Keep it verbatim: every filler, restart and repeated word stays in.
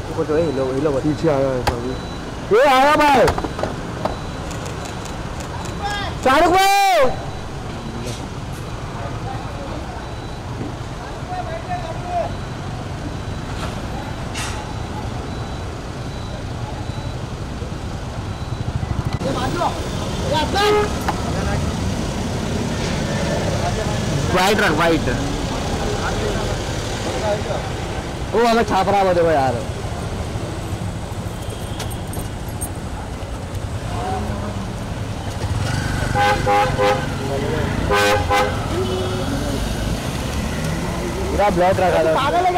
वो जो है हिलो हिलो पीछे आया है अभी। ये आया भाई शाहरुख भाई वाइट रख वाइट वो हमें छापरा बदे वो यार पूरा ब्लॉक रखा था।